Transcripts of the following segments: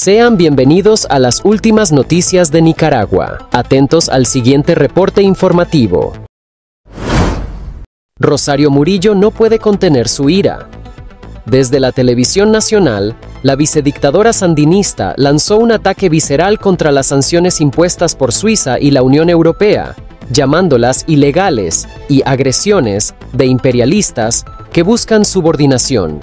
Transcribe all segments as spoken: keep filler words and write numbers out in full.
Sean bienvenidos a las últimas noticias de Nicaragua. Atentos al siguiente reporte informativo. Rosario Murillo no puede contener su ira. Desde la televisión nacional, la vicedictadora sandinista lanzó un ataque visceral contra las sanciones impuestas por Suiza y la Unión Europea, llamándolas ilegales y agresiones de imperialistas que buscan subordinación.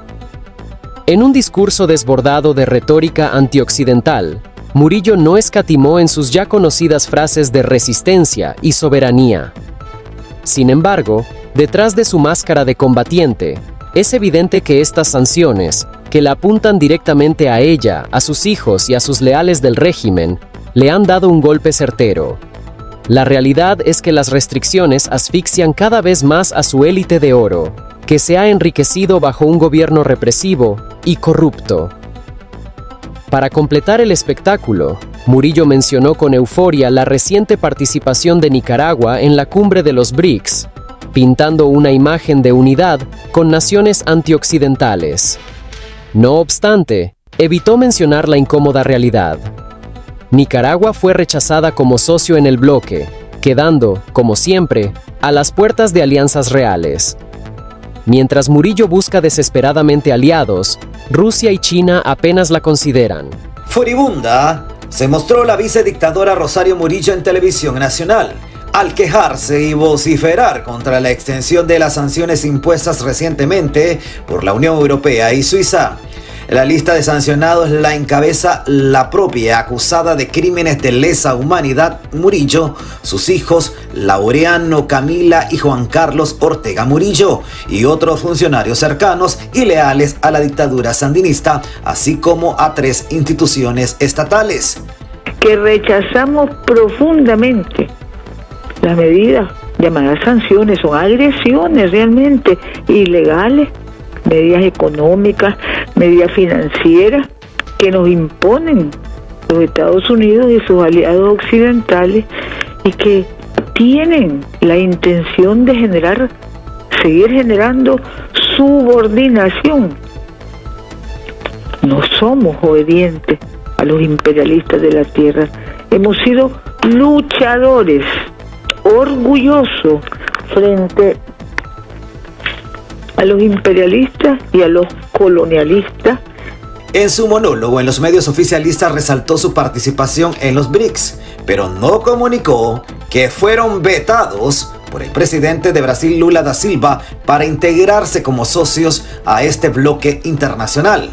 En un discurso desbordado de retórica antioccidental, Murillo no escatimó en sus ya conocidas frases de resistencia y soberanía. Sin embargo, detrás de su máscara de combatiente, es evidente que estas sanciones, que la apuntan directamente a ella, a sus hijos y a sus leales del régimen, le han dado un golpe certero. La realidad es que las restricciones asfixian cada vez más a su élite de oro, que se ha enriquecido bajo un gobierno represivo y corrupto. Para completar el espectáculo, Murillo mencionó con euforia la reciente participación de Nicaragua en la cumbre de los BRICS, pintando una imagen de unidad con naciones antioccidentales. No obstante, evitó mencionar la incómoda realidad. Nicaragua fue rechazada como socio en el bloque, quedando, como siempre, a las puertas de alianzas reales. Mientras Murillo busca desesperadamente aliados, Rusia y China apenas la consideran. Furibunda, se mostró la vicedictadora Rosario Murillo en televisión nacional, al quejarse y vociferar contra la extensión de las sanciones impuestas recientemente por la Unión Europea y Suiza. La lista de sancionados la encabeza la propia acusada de crímenes de lesa humanidad Murillo, sus hijos Laureano, Camila y Juan Carlos Ortega Murillo y otros funcionarios cercanos y leales a la dictadura sandinista, así como a tres instituciones estatales. Que rechazamos profundamente las medidas llamadas sanciones, son agresiones realmente ilegales, medidas económicas, medidas financieras que nos imponen los Estados Unidos y sus aliados occidentales y que tienen la intención de generar, seguir generando subordinación. No somos obedientes a los imperialistas de la tierra, hemos sido luchadores orgullosos frente a los imperialistas y a los colonialistas. En su monólogo en los medios oficialistas resaltó su participación en los BRICS, pero no comunicó que fueron vetados por el presidente de Brasil, Lula da Silva, para integrarse como socios a este bloque internacional.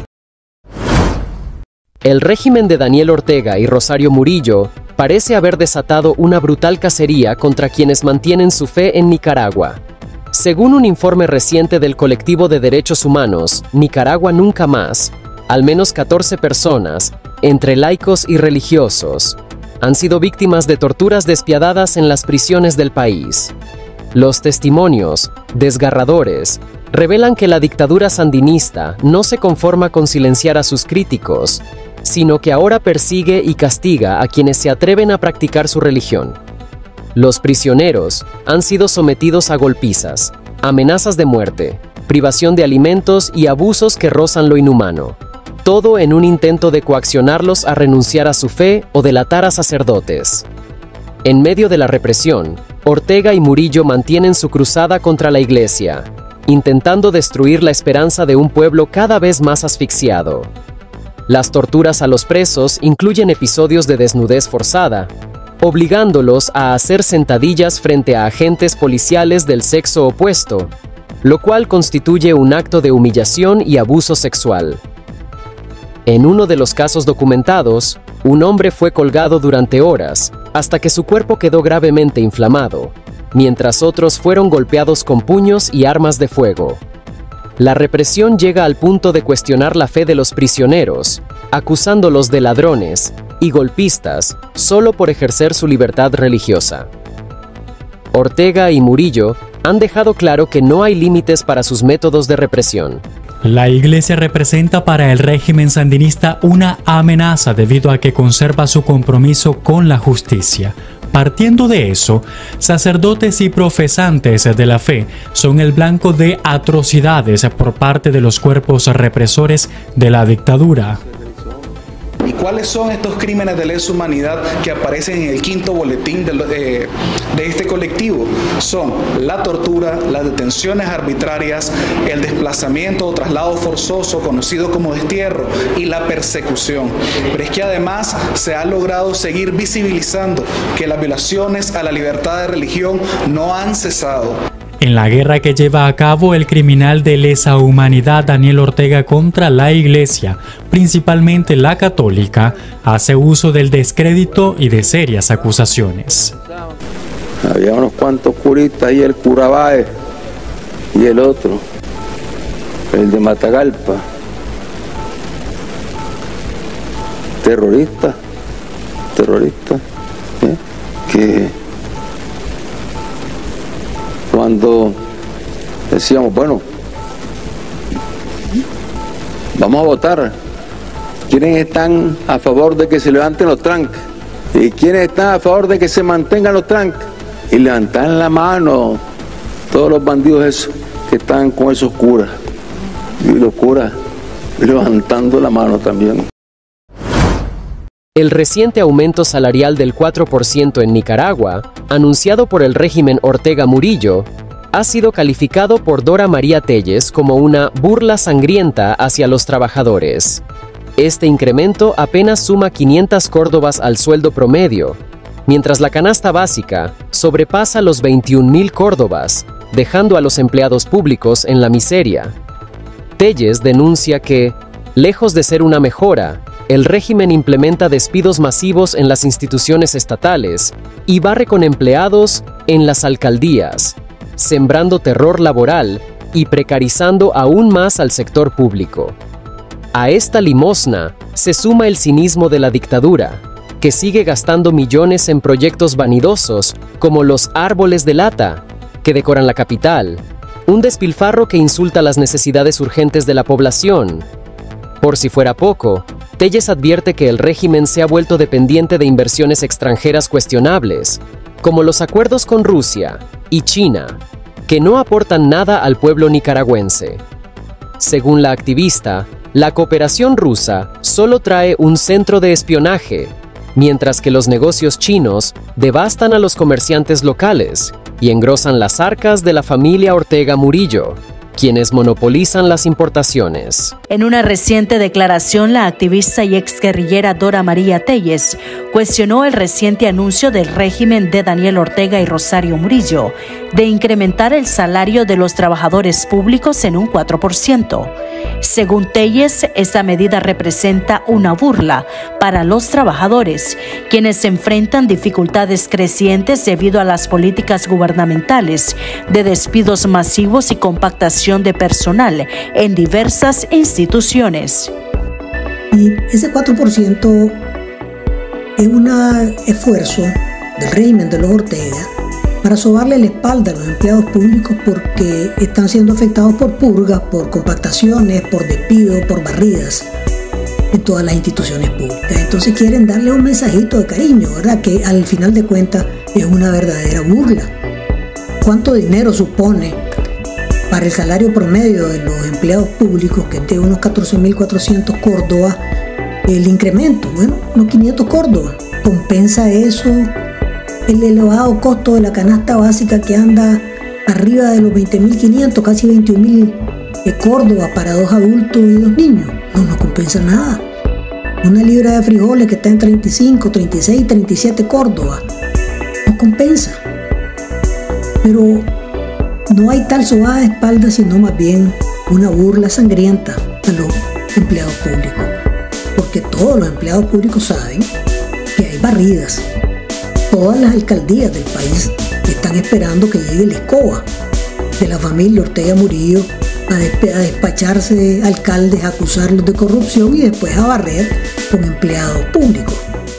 El régimen de Daniel Ortega y Rosario Murillo parece haber desatado una brutal cacería contra quienes mantienen su fe en Nicaragua. Según un informe reciente del colectivo de derechos humanos, Nicaragua Nunca Más, al menos catorce personas, entre laicos y religiosos, han sido víctimas de torturas despiadadas en las prisiones del país. Los testimonios, desgarradores, revelan que la dictadura sandinista no se conforma con silenciar a sus críticos, sino que ahora persigue y castiga a quienes se atreven a practicar su religión. Los prisioneros han sido sometidos a golpizas, amenazas de muerte, privación de alimentos y abusos que rozan lo inhumano. Todo en un intento de coaccionarlos a renunciar a su fe o delatar a sacerdotes. En medio de la represión, Ortega y Murillo mantienen su cruzada contra la Iglesia, intentando destruir la esperanza de un pueblo cada vez más asfixiado. Las torturas a los presos incluyen episodios de desnudez forzada, obligándolos a hacer sentadillas frente a agentes policiales del sexo opuesto, lo cual constituye un acto de humillación y abuso sexual. En uno de los casos documentados, un hombre fue colgado durante horas, hasta que su cuerpo quedó gravemente inflamado, mientras otros fueron golpeados con puños y armas de fuego. La represión llega al punto de cuestionar la fe de los prisioneros, acusándolos de ladrones y golpistas solo por ejercer su libertad religiosa. Ortega y Murillo han dejado claro que no hay límites para sus métodos de represión. La Iglesia representa para el régimen sandinista una amenaza debido a que conserva su compromiso con la justicia. Partiendo de eso, sacerdotes y profesantes de la fe son el blanco de atrocidades por parte de los cuerpos represores de la dictadura. ¿Cuáles son estos crímenes de lesa humanidad que aparecen en el quinto boletín de, eh, de este colectivo? Son la tortura, las detenciones arbitrarias, el desplazamiento o traslado forzoso, conocido como destierro, y la persecución. Pero es que además se ha logrado seguir visibilizando que las violaciones a la libertad de religión no han cesado. En la guerra que lleva a cabo el criminal de lesa humanidad Daniel Ortega contra la Iglesia, principalmente la católica, hace uso del descrédito y de serias acusaciones. Había unos cuantos curistas y el cura Báez y el otro, el de Matagalpa, terrorista, terrorista, ¿eh? que cuando decíamos, bueno, vamos a votar, ¿quiénes están a favor de que se levanten los trancas? ¿Y quiénes están a favor de que se mantengan los trancas? Y levantan la mano todos los bandidos esos que están con esos curas, y los curas levantando la mano también. El reciente aumento salarial del cuatro por ciento en Nicaragua, anunciado por el régimen Ortega Murillo, ha sido calificado por Dora María Telles como una burla sangrienta hacia los trabajadores. Este incremento apenas suma quinientas córdobas al sueldo promedio, mientras la canasta básica sobrepasa los veintiún mil córdobas, dejando a los empleados públicos en la miseria. Telles denuncia que, lejos de ser una mejora, el régimen implementa despidos masivos en las instituciones estatales y barre con empleados en las alcaldías, sembrando terror laboral y precarizando aún más al sector público. A esta limosna se suma el cinismo de la dictadura, que sigue gastando millones en proyectos vanidosos como los árboles de lata, que decoran la capital, un despilfarro que insulta las necesidades urgentes de la población. Por si fuera poco, Telles advierte que el régimen se ha vuelto dependiente de inversiones extranjeras cuestionables, como los acuerdos con Rusia y China, que no aportan nada al pueblo nicaragüense. Según la activista, la cooperación rusa solo trae un centro de espionaje, mientras que los negocios chinos devastan a los comerciantes locales y engrosan las arcas de la familia Ortega Murillo, quienes monopolizan las importaciones. En una reciente declaración, la activista y exguerrillera Dora María Telles cuestionó el reciente anuncio del régimen de Daniel Ortega y Rosario Murillo de incrementar el salario de los trabajadores públicos en un cuatro por ciento. Según Telles, esta medida representa una burla para los trabajadores, quienes enfrentan dificultades crecientes debido a las políticas gubernamentales de despidos masivos y compactación de personal en diversas instituciones. Y ese cuatro por ciento es un esfuerzo del régimen de los Ortega para sobarle la espalda a los empleados públicos porque están siendo afectados por purgas, por compactaciones, por despidos, por barridas en todas las instituciones públicas. Entonces quieren darle un mensajito de cariño, ¿verdad? Que al final de cuentas es una verdadera burla. ¿Cuánto dinero supone para el salario promedio de los empleados públicos, que es de unos catorce mil cuatrocientos córdobas, el incremento? Bueno, unos quinientos córdobas. ¿Compensa eso el elevado costo de la canasta básica que anda arriba de los veinte mil quinientos, casi veintiún mil córdobas para dos adultos y dos niños? No, no compensa nada. Una libra de frijoles que está en treinta y cinco, treinta y seis, treinta y siete córdobas, no compensa. Pero no hay tal sobada de espalda, sino más bien una burla sangrienta a los empleados públicos. Porque todos los empleados públicos saben que hay barridas. Todas las alcaldías del país están esperando que llegue la escoba de la familia Ortega Murillo a, despe- a despacharse alcaldes, a acusarlos de corrupción y después a barrer con empleados públicos.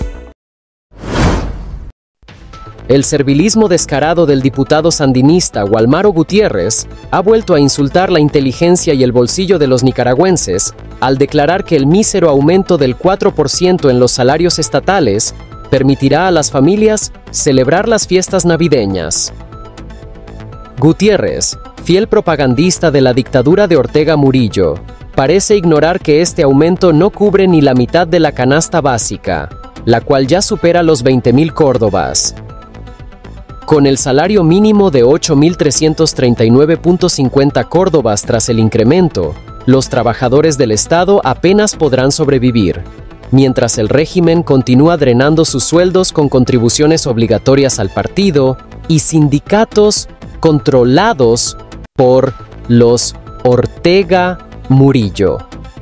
El servilismo descarado del diputado sandinista Gualmaro Gutiérrez ha vuelto a insultar la inteligencia y el bolsillo de los nicaragüenses al declarar que el mísero aumento del cuatro por ciento en los salarios estatales permitirá a las familias celebrar las fiestas navideñas. Gutiérrez, fiel propagandista de la dictadura de Ortega Murillo, parece ignorar que este aumento no cubre ni la mitad de la canasta básica, la cual ya supera los veinte mil córdobas. Con el salario mínimo de ocho mil trescientos treinta y nueve punto cincuenta córdobas tras el incremento, los trabajadores del Estado apenas podrán sobrevivir, mientras el régimen continúa drenando sus sueldos con contribuciones obligatorias al partido y sindicatos controlados por los Ortega Murillo.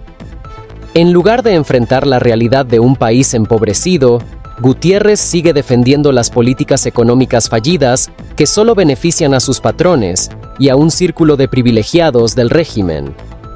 En lugar de enfrentar la realidad de un país empobrecido, Gutiérrez sigue defendiendo las políticas económicas fallidas que solo benefician a sus patrones y a un círculo de privilegiados del régimen.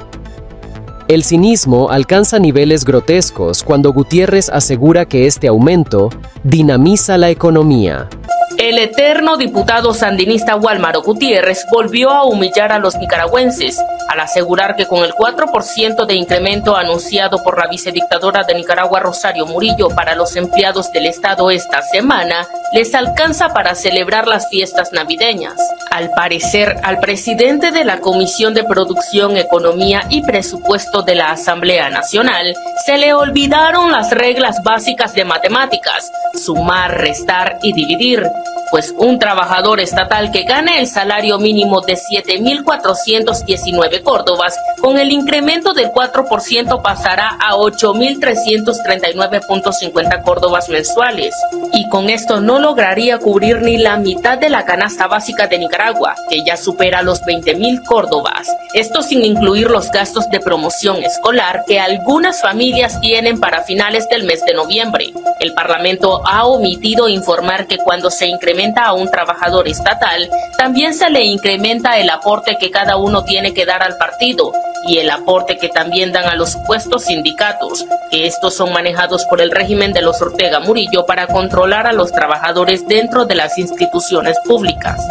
El cinismo alcanza niveles grotescos cuando Gutiérrez asegura que este aumento dinamiza la economía. El eterno diputado sandinista Wálmaro Gutiérrez volvió a humillar a los nicaragüenses al asegurar que con el cuatro por ciento de incremento anunciado por la vicedictadora de Nicaragua Rosario Murillo para los empleados del Estado esta semana, les alcanza para celebrar las fiestas navideñas. Al parecer, al presidente de la Comisión de Producción, Economía y Presupuesto de la Asamblea Nacional se le olvidaron las reglas básicas de matemáticas, sumar, restar y dividir, pues un trabajador estatal que gane el salario mínimo de siete mil cuatrocientos diecinueve córdobas, con el incremento del cuatro por ciento pasará a ocho mil trescientos treinta y nueve punto cincuenta córdobas mensuales, y con esto no lograría cubrir ni la mitad de la canasta básica de Nicaragua, que ya supera los veinte mil córdobas. Esto sin incluir los gastos de promoción escolar que algunas familias tienen para finales del mes de noviembre. El Parlamento ha omitido informar que cuando se incrementa a un trabajador estatal, también se le incrementa el aporte que cada uno tiene que dar al partido y el aporte que también dan a los supuestos sindicatos, que estos son manejados por el régimen de los Ortega Murillo para controlar a los trabajadores dentro de las instituciones públicas.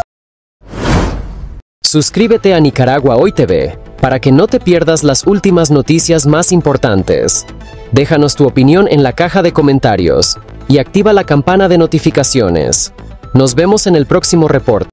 Suscríbete a Nicaragua Hoy T V para que no te pierdas las últimas noticias más importantes. Déjanos tu opinión en la caja de comentarios y activa la campana de notificaciones. Nos vemos en el próximo reporte.